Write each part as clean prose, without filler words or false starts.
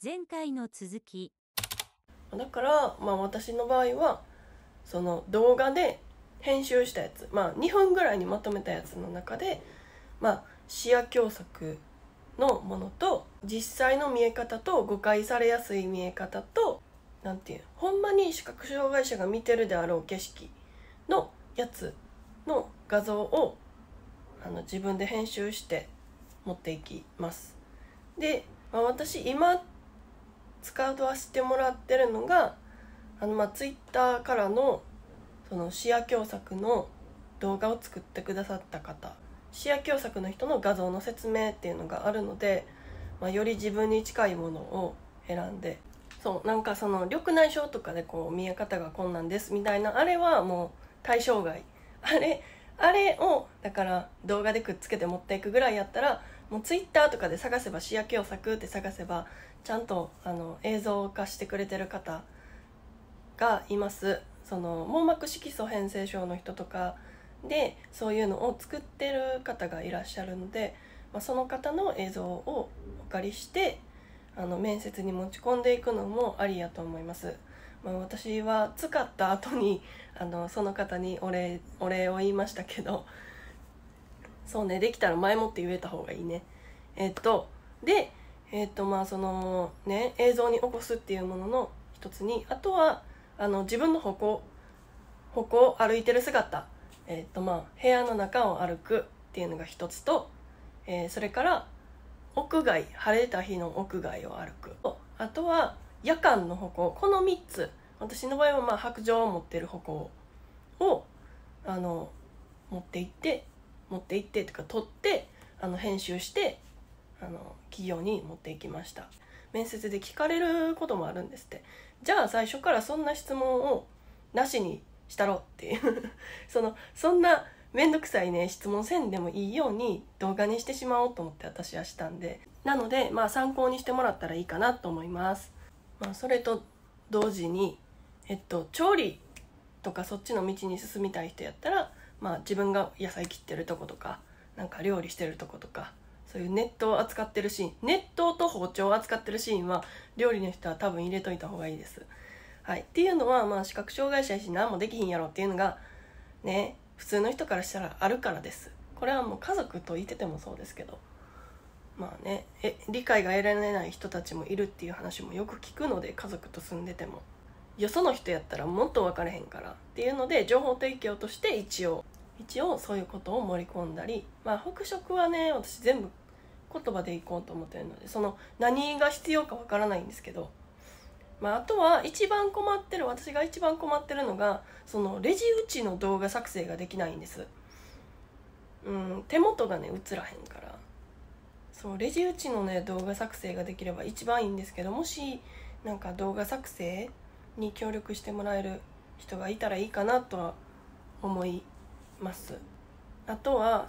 前回の続き。 だから、私の場合はその動画で編集したやつ、2分ぐらいにまとめたやつの中で、視野狭窄のものと実際の見え方と誤解されやすい見え方となんていうほんまに視覚障害者が見てるであろう景色のやつの画像を自分で編集して持っていきます。で、私今使わせてもらってるのがツイッターからのその視野狭窄の動画を作ってくださった方、視野狭窄の人の画像の説明っていうのがあるので、より自分に近いものを選んで、なんかその緑内障とかでこう見え方が困難ですみたいなあれはもう対象外、あれをだから動画でくっつけて持っていくぐらいやったら、もうツイッターとかで探せば視野狭窄って探せばちゃんと映像化してくれてる方がいます。その網膜色素変性症の人とかでそういうのを作ってる方がいらっしゃるので、その方の映像をお借りして面接に持ち込んでいくのもありやと思います。私は使った後にその方にお礼を言いましたけど、そうね、できたら前もって言えた方がいいね。でそのね映像に起こすっていうものの一つに、あとは自分の歩行を歩いてる姿、部屋の中を歩くっていうのが一つと、それから屋外、晴れた日の屋外を歩く、あとは夜間の歩行、この3つ、私の場合は白杖を持ってる歩行を持って行ってとか取って編集して企業に持っていきました。面接で聞かれることもあるんですって。じゃあ最初からそんな質問をなしにしたろっていうそんなめんどくさいね質問せんでもいいように動画にしてしまおうと思って私はしたんで、なので参考にしてもらったらいいかなと思います。それと同時に調理とかそっちの道に進みたい人やったら、自分が野菜切ってるとことかなんか料理してるとことか、そういう熱湯を扱ってるシーン、熱湯と包丁を扱ってるシーンは料理の人は多分入れといた方がいいです。はい、っていうのは視覚障害者やし何もできひんやろっていうのがね、普通の人からしたらあるからです。これはもう家族といててもそうですけど、理解が得られない人たちもいるっていう話もよく聞くので、家族と住んでてもよその人やったらもっと分かれへんからっていうので、情報提供として一応そういうことを盛り込んだり、復職はね私全部言葉でいこうと思ってるので、その何が必要か分からないんですけど、あとは私が一番困ってるのがそのレジ打ちの動画作成ができないんです。手元がね映らへんから、そうレジ打ちのね動画作成ができれば一番いいんですけど、もしなんか動画作成に協力してもらえる人がいたらいいかなとは思います。あとは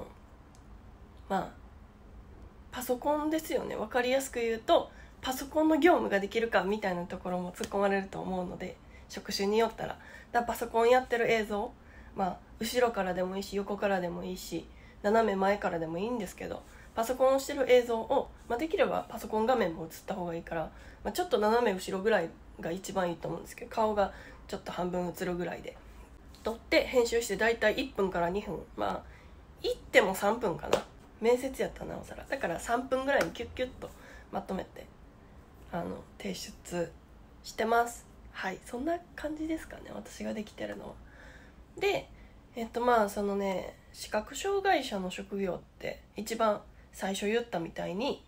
パソコンですよね。分かりやすく言うとパソコンの業務ができるかみたいなところも突っ込まれると思うので、職種によったらパソコンやってる映像、後ろからでもいいし横からでもいいし斜め前からでもいいんですけど、パソコンをしてる映像を、できればパソコン画面も映った方がいいから、ちょっと斜め後ろぐらいが一番いいと思うんですけど、顔がちょっと半分映るぐらいで撮って編集して、だいたい1分から2分、いっても3分かな、面接やったらなおさらだから3分ぐらいにキュッキュッとまとめて提出してます。はい、そんな感じですかね、私ができてるのは。でそのね視覚障害者の職業って一番最初言ったみたいに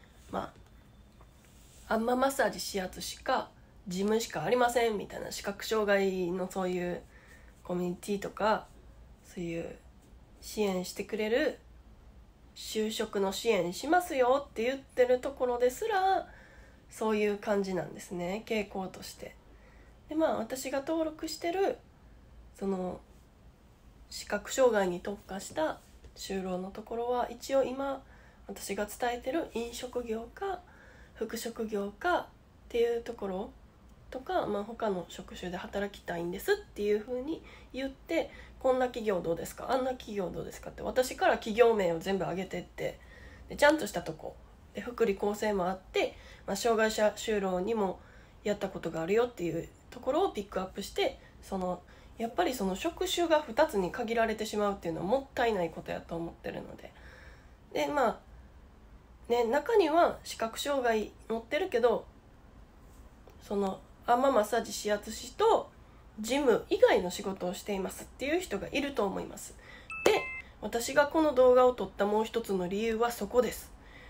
アンママッサージ指圧しか事務しかありませんみたいな、視覚障害のそういうコミュニティとかそういう支援してくれる就職の支援しますよって言ってるところですらそういう感じなんですね、傾向として。で私が登録してるその視覚障害に特化した就労のところは一応今私が伝えてる飲食業か服飾業かっていうところとか、他の職種で働きたいんですっていう風に言って、こんな企業どうですか、あんな企業どうですかって私から企業名を全部上げてって、でちゃんとしたとこで福利厚生もあって、障害者就労にもやったことがあるよっていうところをピックアップして、やっぱりその職種が2つに限られてしまうっていうのはもったいないことやと思ってるので、中には視覚障害持ってるけどマッサージ指圧師とジム以外の仕事をしていますっていう人がいると思います。で、私がこの動画を撮ったもう一つの理由はそこです。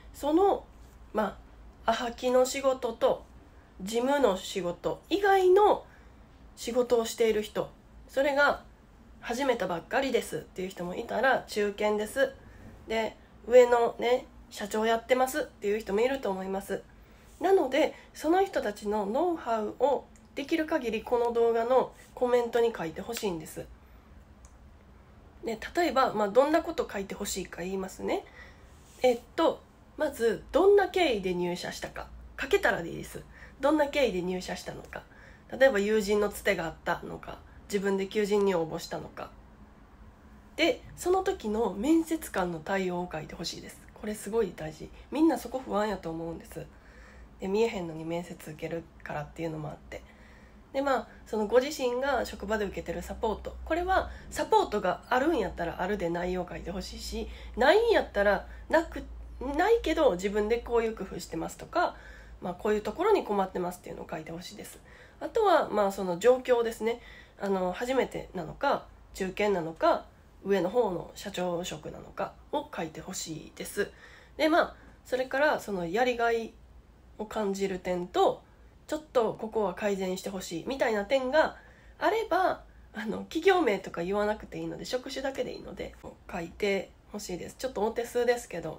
アハキの仕事と事務の仕事以外の仕事をしている人、それが始めたばっかりですっていう人もいたら、中堅ですで上のね社長やってますっていう人もいると思います。なのでその人たちのノウハウをできる限りこの動画のコメントに書いてほしいんです。で例えば、どんなこと書いてほしいか言いますね。まずどんな経緯で入社したか書けたらでいいです。どんな経緯で入社したのか、例えば友人のつてがあったのか、自分で求人に応募したのかで、その時の面接官の対応を書いてほしいです。これすごい大事。みんなそこ不安やと思うんです。で見えへんのに面接受けるからっていうのもあって、でそのご自身が職場で受けてるサポート、これはサポートがあるんやったらあるで内容を書いてほしいし、ないんやったらないけど自分でこういう工夫してますとか、こういうところに困ってますっていうのを書いてほしいです。あとはその状況ですね。初めてなのか中堅なのか上の方の社長職なのかを書いてほしいです。でそれからそのやりがいを感じる点と、ちょっとここは改善してほしいみたいな点があれば、企業名とか言わなくていいので、職種だけでいいので書いてほしいです。ちょっとお手数ですけど、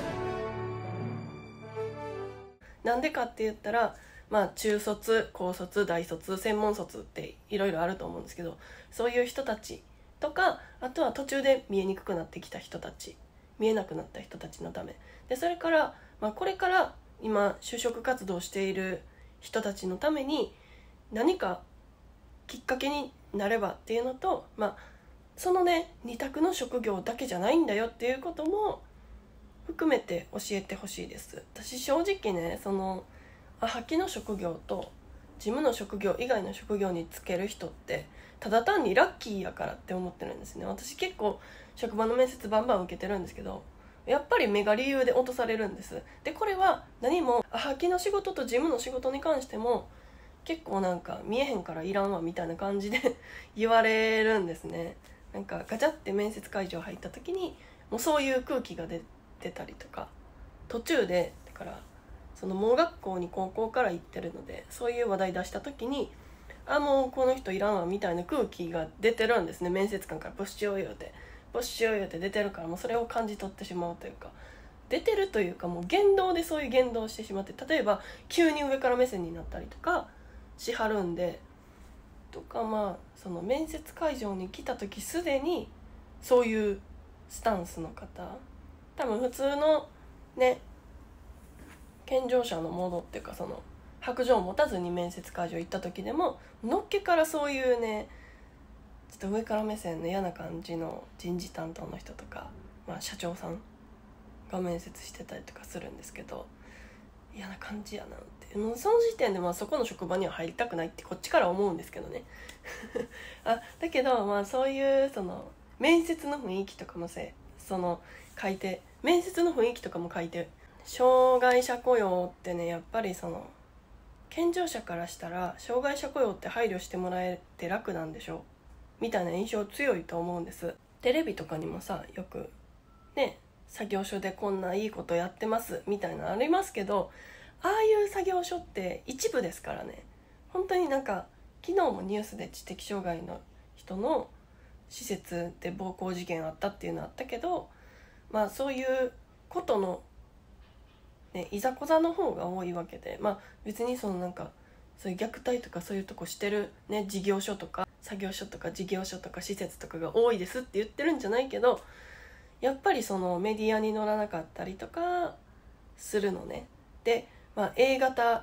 なんでかって言ったら、中卒、高卒、大卒、専門卒っていろいろあると思うんですけど、そういう人たちとか、あとは途中で見えにくくなってきた人たち、見えなくなった人たちのためで、それから、これから今就職活動している人たちのために何かきっかけになればっていうのと、そのね二択の職業だけじゃないんだよっていうことも含めて教えてほしいです。私正直ね、アハキの職業と事務の職業以外の職業に就ける人ってただ単にラッキーやからって思ってるんですね。私結構職場の面接バンバン受けてるんですけど、やっぱり目が理由で落とされるんです。でこれは何もアハキの仕事と事務の仕事に関しても結構見えへんからいらんわみたいな感じで言われるんですね。ガチャって面接会場入った時にもうそういう空気が出てたりとか、途中でだから盲学校に高校から行ってるので、そういう話題出した時にもうこの人いらんわみたいな空気が出てるんですね。面接官からプッシュを言うて出てるから、もうそれを感じ取ってしまうというか、出てるというかもう言動でそういう言動をしてしまって、例えば急に上から目線になったりとかしはるんで、とかその面接会場に来た時すでにそういうスタンスの方、多分普通のね健常者のモードっていうか、白状を持たずに面接会場行った時でものっけからそういうねちょっと上から目線の嫌な感じの人事担当の人とか、社長さんが面接してたりとかするんですけど、嫌な感じやなってもうその時点でそこの職場には入りたくないってこっちから思うんですけどねだけどそういう面接の雰囲気とかも書いて、面接の雰囲気とかも書いて、障害者雇用ってね、やっぱり健常者からしたら障害者雇用って配慮してもらえて楽なんでしょみたいな印象強いと思うんです。テレビとかにもよくね作業所でこんないいことやってますみたいなのありますけど、ああいう作業所って一部ですからね。本当に昨日もニュースで知的障害の人の施設で暴行事件あったっていうのあったけど、そういうことのいざこざの方が多いわけで、別にそういう虐待とかそういうとこしてる事業所とか作業所とか事業所とか施設とかが多いですって言ってるんじゃないけど、やっぱりメディアに載らなかったりとかするのね。で、A 型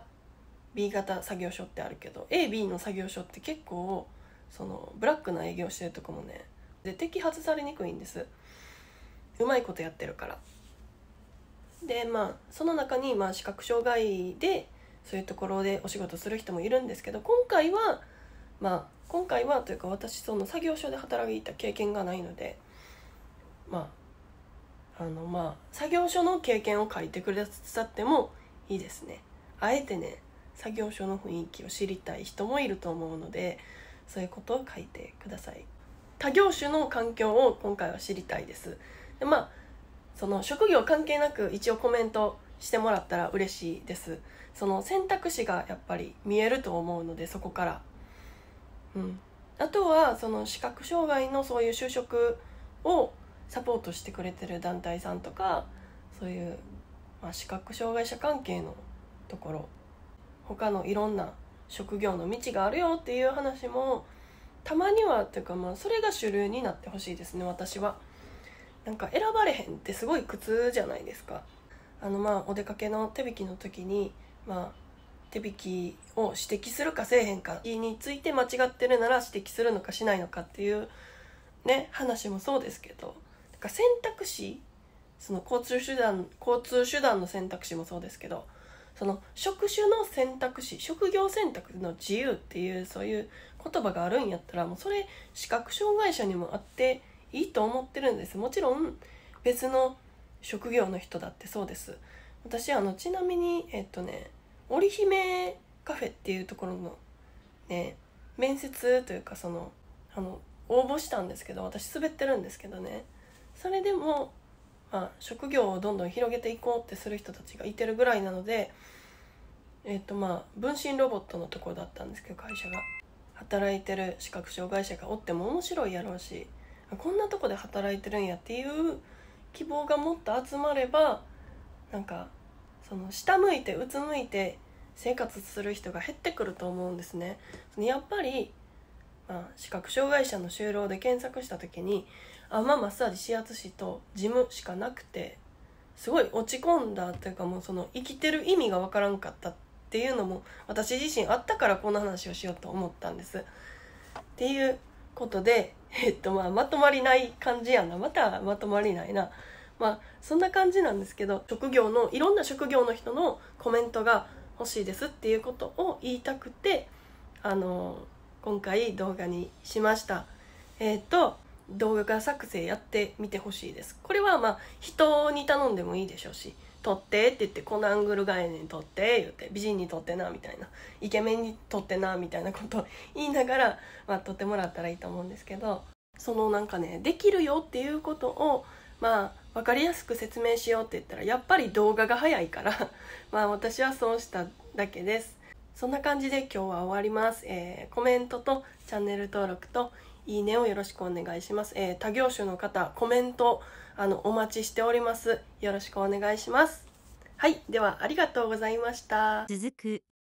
B 型作業所ってあるけど AB の作業所って結構ブラックな営業してるとこもねで摘発されにくいんです。うまいことやってるから。 でその中に視覚障害でそういうところでお仕事する人もいるんですけど、今回はというか、私その作業所で働いた経験がないので、作業所の経験を書いてくださってもいいですね。あえてね、作業所の雰囲気を知りたい人もいると思うので、そういうことを書いてください。他業種の環境を今回は知りたいです。でその職業関係なく一応コメントしてもらったら嬉しいです。その選択肢がやっぱり見えると思うので、そこからあとはその視覚障害のそういう就職をサポートしてくれてる団体さんとか、そういう、視覚障害者関係のところ、他のいろんな職業の道があるよっていう話もたまにはっていうか、それが主流になってほしいですね。私はなんか選ばれへんってすごい苦痛じゃないですか。お出かけの手引きの時に手引きを指摘するかせえへんかについて間違ってるなら指摘するのかしないのかっていうね話もそうですけど、だから選択肢、その交通手段の選択肢もそうですけど、その職種の選択肢、職業選択の自由っていうそういう言葉があるんやったら、もうそれ視覚障害者にもあっていいと思ってるんです。もちろん別の職業の人だってそうです。私ちなみに織姫カフェっていうところのね面接というか、その応募したんですけど、私滑ってるんですけどね、それでも職業をどんどん広げていこうってする人たちがいてるぐらいなので、分身ロボットのところだったんですけど、会社が働いてる視覚障害者がおっても面白いやろうし、こんなとこで働いてるんやっていう希望がもっと集まれば、なんかその下向いてうつむいて生活する人が減ってくると思うんですね。やっぱり、視覚障害者の就労で検索した時にマッサージ指圧師と事務しかなくて、すごい落ち込んだというか、もうその生きてる意味がわからんかったっていうのも私自身あったから、この話をしようと思ったんです。っていうことで、まとまりない感じやな。またまとまりないな。そんな感じなんですけど、いろんな職業の人のコメントが欲しいですっていうことを言いたくて、今回動画にしました。動画作成やってみてほしいです。これは人に頼んでもいいでしょうし、撮ってって言って、このアングルがええねん撮って言って、美人に撮ってなみたいな、イケメンに撮ってなみたいなことを言いながら、撮ってもらったらいいと思うんですけど、そのできるよっていうことを分かりやすく説明しようって言ったら、やっぱり動画が早いから私はそうしただけです。そんな感じで今日は終わります。コメントとチャンネル登録といいねをよろしくお願いします。他業種の方、コメントお待ちしております。よろしくお願いします。はい、ではありがとうございました。 続く。